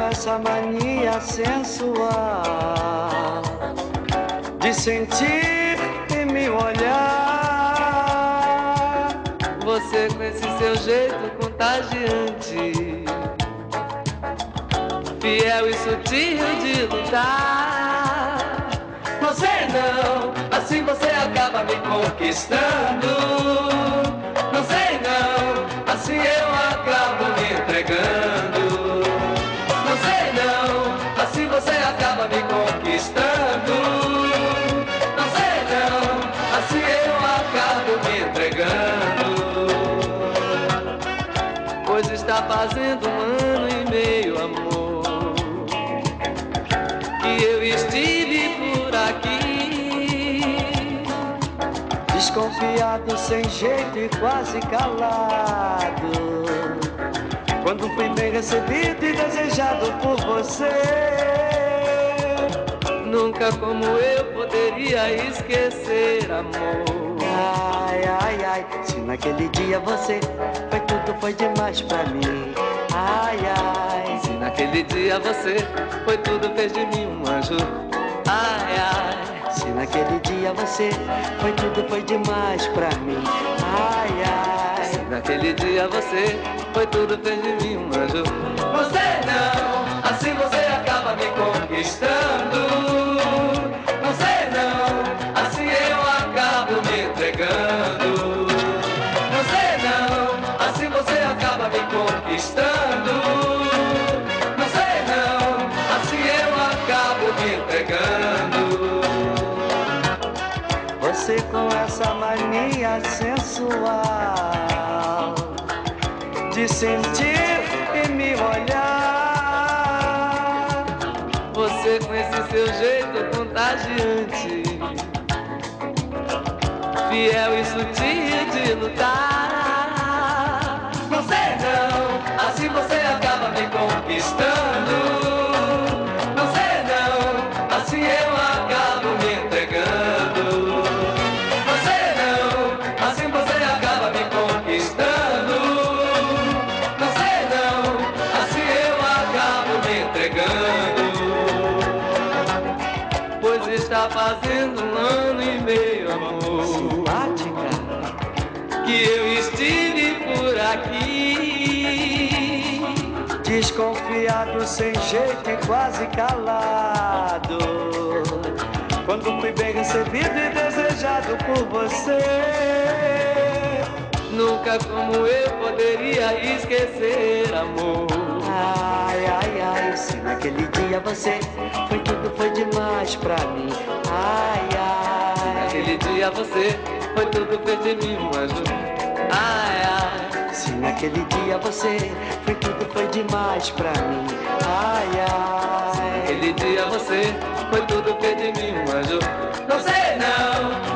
essa mania sensual de sentir e me olhar. Você com esse seu jeito contagiante, fiel e sutil de lutar. Não sei não, assim você acaba me conquistando. Não sei não, assim eu acabo me entregando. Não sei não, assim você acaba me conquistando. Não sei não, assim eu acabo me entregando. Pois está fazendo 1 ano e meio, amor, que eu estive por aqui, desconfiado, sem jeito e quase calado, quando fui bem recebido e desejado por você. Nunca como eu poderia esquecer, amor. Ai, ai, ai, se naquele dia você foi tudo, foi demais pra mim. Ai, ai, Se naquele dia você foi tudo, fez de mim um anjo. Ai, ai, se naquele dia você foi tudo, foi demais pra mim. Ai, ai, se naquele dia você foi tudo, fez de mim um anjo. Você não, assim você acaba me conquistando. Não sei não, assim eu acabo me entregando. Não sei não, assim você acaba me conquistando. Não sei não, assim eu acabo me entregando. você com essa mania sensual de sentir e me olhar. Você com esse seu jeito contagiante, fiel e sutil de lutar. Não sei não, assim você acaba me conquistando. Não sei não, assim eu acabo me entregando. Não sei não, assim você acaba me conquistando. Não sei não, assim eu acabo me entregando. Pois está fazendo 1 ano e meio, amor, Simpática, que eu estive por aqui, desconfiado, sem jeito e quase calado, quando fui bem recebido e desejado por você. nunca como eu poderia esquecer, amor. Ai, ai, ai, se naquele dia você foi tudo, foi demais pra mim. Ai, ai, Naquele dia você foi tudo, fez de mim um anjo. Ai, ai, se naquele dia você foi tudo, foi demais pra mim. Ai, ai, naquele dia você foi tudo, fez de mim um anjo. Não sei não,